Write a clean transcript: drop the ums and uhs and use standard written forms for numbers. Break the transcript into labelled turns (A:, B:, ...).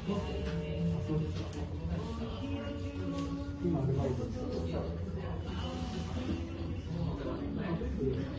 A: そうですか。今アルバイトです。